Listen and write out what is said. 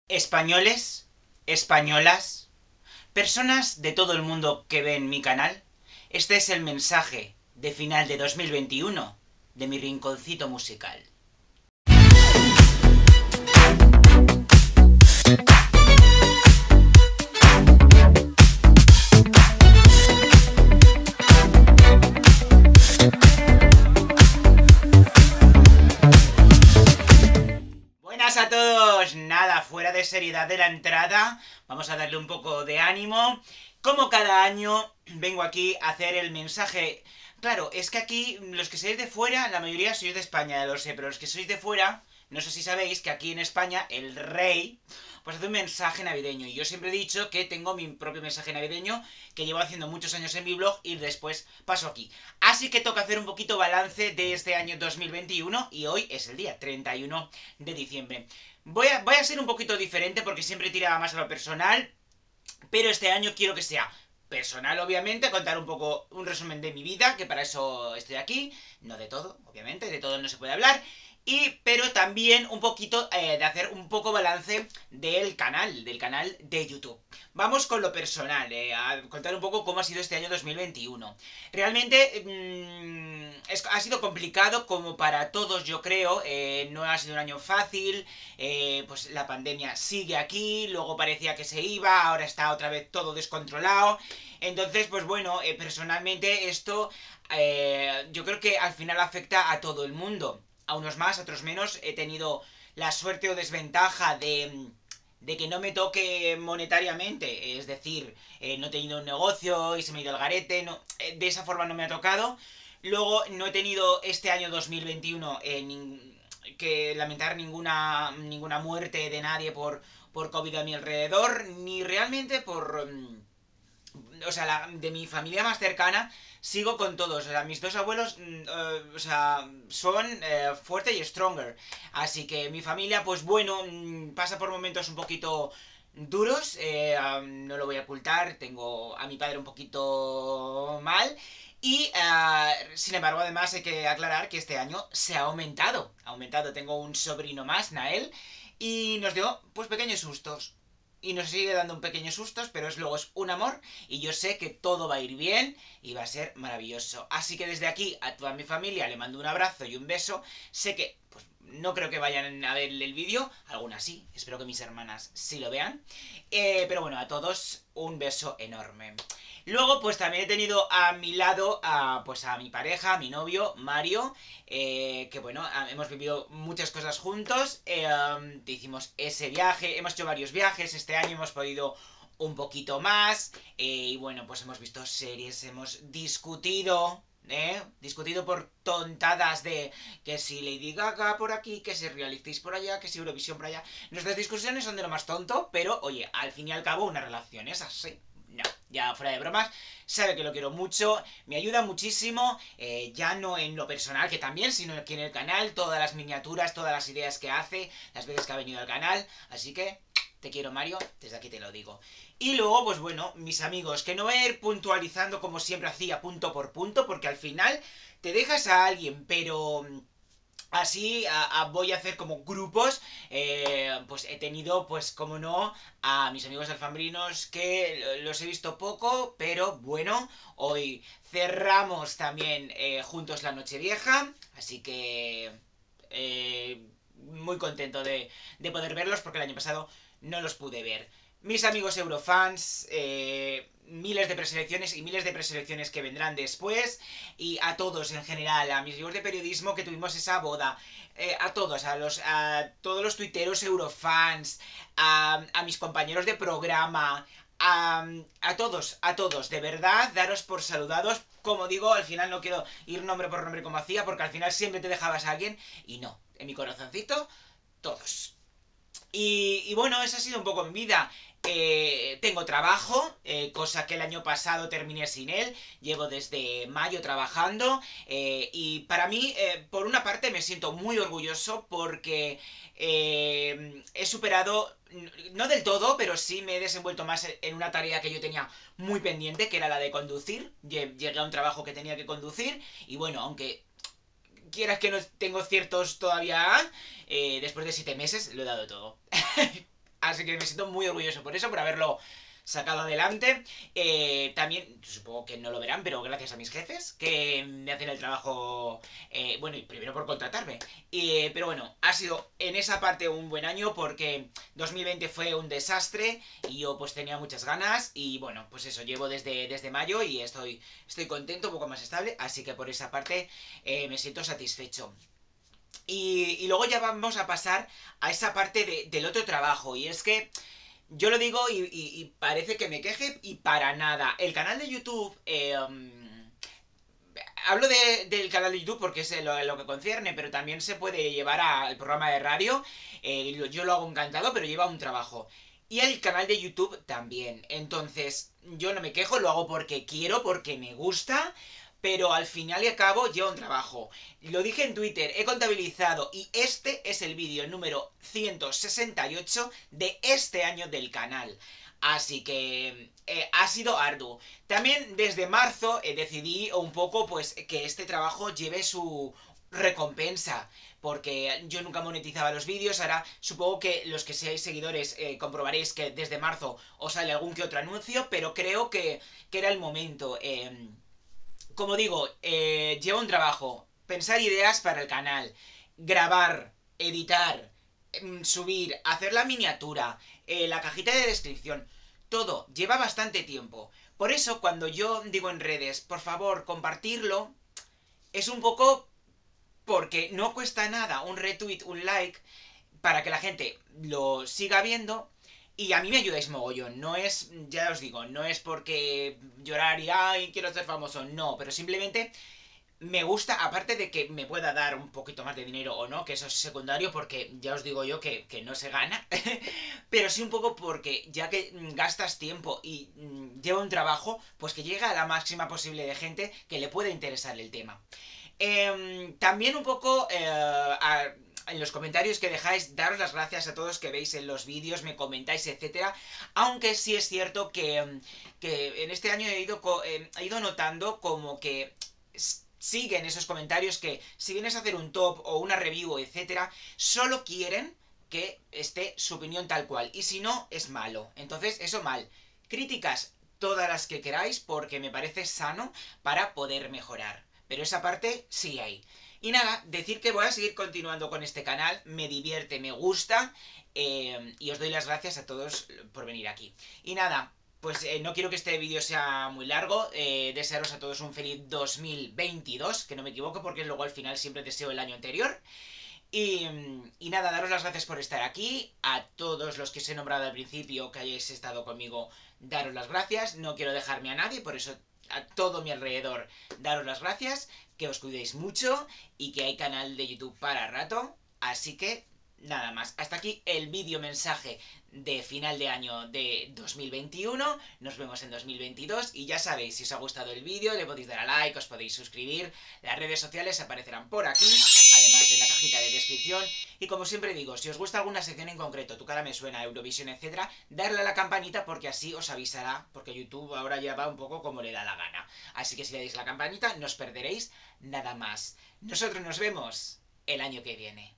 Españoles, españolas, personas de todo el mundo que ven mi canal, este es el mensaje de final de 2021 de mi rinconcito musical. Buenas a todos, nada, fuera de seriedad de la entrada, vamos a darle un poco de ánimo. Como cada año vengo aquí a hacer el mensaje. Claro, es que aquí los que sois de fuera, la mayoría sois de España, ya lo sé, pero los que sois de fuera, no sé si sabéis que aquí en España el rey pues hace un mensaje navideño. Y yo siempre he dicho que tengo mi propio mensaje navideño que llevo haciendo muchos años en mi blog y después paso aquí. Así que toca hacer un poquito balance de este año 2021 y hoy es el día 31 de diciembre. Voy a ser un poquito diferente porque siempre tiraba más a lo personal, pero este año quiero que sea personal, obviamente, contar un poco un resumen de mi vida, que para eso estoy aquí, no de todo, obviamente, de todo no se puede hablar, pero también un poquito de hacer un poco balance del canal de YouTube. Vamos con lo personal, a contar un poco cómo ha sido este año 2021. Realmente ha sido complicado como para todos, yo creo. No ha sido un año fácil. Pues la pandemia sigue aquí. Luego parecía que se iba. Ahora está otra vez todo descontrolado. Entonces, pues bueno, personalmente esto yo creo que al final afecta a todo el mundo. A unos más, a otros menos. He tenido la suerte o desventaja de que no me toque monetariamente, es decir, no he tenido un negocio y se me ha ido al garete, no, de esa forma no me ha tocado. Luego no he tenido este año 2021 que lamentar ninguna muerte de nadie por COVID a mi alrededor, ni realmente o sea, de mi familia más cercana, sigo con todos. O sea, mis dos abuelos, o sea, son fuerte y stronger. Así que mi familia, pues bueno, pasa por momentos un poquito duros. No lo voy a ocultar. Tengo a mi padre un poquito mal. Y sin embargo, además hay que aclarar que este año se ha aumentado. Ha aumentado. Tengo un sobrino más, Nael. Y nos dio pues pequeños sustos y nos sigue dando un pequeño sustos, pero luego es un amor y yo sé que todo va a ir bien y va a ser maravilloso. Así que desde aquí a toda mi familia le mando un abrazo y un beso. Sé que pues, no creo que vayan a ver el vídeo, algunas sí, espero que mis hermanas sí lo vean. Pero bueno, a todos un beso enorme. Luego, pues también he tenido a mi lado pues a mi pareja, a mi novio, Mario, que bueno, hemos vivido muchas cosas juntos, hicimos ese viaje, hemos hecho varios viajes, este año hemos podido un poquito más, y bueno, pues hemos visto series, hemos discutido, discutido por tontadas de que si Lady Gaga por aquí, que si Realities por allá, que si Eurovisión por allá. Nuestras discusiones son de lo más tonto, pero oye, al fin y al cabo una relación es así. No, ya fuera de bromas, sabe que lo quiero mucho, me ayuda muchísimo, ya no en lo personal, que también, sino aquí en el canal, todas las miniaturas, todas las ideas que hace, las veces que ha venido al canal, así que te quiero, Mario, desde aquí te lo digo. Y luego, pues bueno, mis amigos, que no voy a ir puntualizando como siempre hacía, punto por punto, porque al final te dejas a alguien, pero así voy a hacer como grupos. Pues he tenido, pues como no, a mis amigos alfambrinos que los he visto poco, pero bueno, hoy cerramos también juntos la Nochevieja, así que muy contento de poder verlos porque el año pasado no los pude ver. Mis amigos eurofans, miles de preselecciones y miles de preselecciones que vendrán después, y a todos en general, a mis amigos de periodismo que tuvimos esa boda, a todos, a todos los tuiteros eurofans, a mis compañeros de programa, a todos, de verdad, daros por saludados. Como digo, al final no quiero ir nombre por nombre como hacía, porque al final siempre te dejabas a alguien, y no, en mi corazoncito, todos. Y bueno, esa ha sido un poco mi vida. Tengo trabajo, cosa que el año pasado terminé sin él. Llevo desde mayo trabajando, y para mí, por una parte, me siento muy orgulloso porque he superado, no del todo, pero sí me he desenvuelto más en una tarea que yo tenía muy pendiente, que era la de conducir. Llegué a un trabajo que tenía que conducir y bueno, aunque quieras que no tengo ciertos todavía, después de 7 meses lo he dado todo. Así que me siento muy orgulloso por eso, por haberlo sacado adelante. También, supongo que no lo verán, pero gracias a mis jefes, que me hacen el trabajo, bueno, y primero por contratarme. Pero bueno, ha sido en esa parte un buen año porque 2020 fue un desastre y yo pues tenía muchas ganas y bueno, pues eso, llevo desde mayo y estoy contento, un poco más estable, así que por esa parte me siento satisfecho. Y luego ya vamos a pasar a esa parte del otro trabajo. Y es que yo lo digo y parece que me queje y para nada. El canal de YouTube... hablo del canal de YouTube porque es lo que concierne, pero también se puede llevar al programa de radio. Yo lo hago encantado, pero lleva un trabajo. Y el canal de YouTube también. Entonces, yo no me quejo, lo hago porque quiero, porque me gusta, pero al final y al cabo lleva un trabajo. Lo dije en Twitter, he contabilizado y este es el vídeo número 168 de este año del canal. Así que ha sido arduo. También desde marzo decidí un poco pues que este trabajo lleve su recompensa. Porque yo nunca monetizaba los vídeos, ahora supongo que los que seáis seguidores comprobaréis que desde marzo os sale algún que otro anuncio, pero creo que era el momento. Como digo, lleva un trabajo, pensar ideas para el canal, grabar, editar, subir, hacer la miniatura, la cajita de descripción, todo lleva bastante tiempo. Por eso cuando yo digo en redes, por favor, compartirlo, es un poco porque no cuesta nada un retweet, un like, para que la gente lo siga viendo. Y a mí me ayudáis mogollón. No es, ya os digo, no es porque llorar y ay, quiero ser famoso. No, pero simplemente me gusta, aparte de que me pueda dar un poquito más de dinero o no, que eso es secundario porque ya os digo yo que no se gana, pero sí un poco porque ya que gastas tiempo y lleva un trabajo, pues que llegue a la máxima posible de gente que le pueda interesar el tema. También un poco en los comentarios que dejáis, daros las gracias a todos que veis en los vídeos, me comentáis, etcétera. Aunque sí es cierto que en este año he ido notando como que siguen esos comentarios que si vienes a hacer un top o una review, etcétera, solo quieren que esté su opinión tal cual. Y si no, es malo. Entonces, eso mal. Críticas todas las que queráis porque me parece sano para poder mejorar. Pero esa parte sí hay. Y nada, decir que voy a seguir continuando con este canal, me divierte, me gusta, y os doy las gracias a todos por venir aquí. Y nada, pues no quiero que este vídeo sea muy largo, desearos a todos un feliz 2022, que no me equivoco porque luego al final siempre deseo el año anterior. Y nada, daros las gracias por estar aquí. A todos los que os he nombrado al principio que hayáis estado conmigo, daros las gracias. No quiero dejarme a nadie, por eso a todo mi alrededor, daros las gracias. Que os cuidéis mucho y que hay canal de YouTube para rato. Así que nada más. Hasta aquí el vídeo mensaje de final de año de 2021. Nos vemos en 2022 y ya sabéis, si os ha gustado el vídeo le podéis dar a like, os podéis suscribir. Las redes sociales aparecerán por aquí, además en la cajita de descripción. Y como siempre digo, si os gusta alguna sección en concreto, Tu cara me suena, Eurovisión, etcétera, darle a la campanita porque así os avisará, porque YouTube ahora ya va un poco como le da la gana. Así que si le dais a la campanita, no os perderéis nada más. Nosotros nos vemos el año que viene.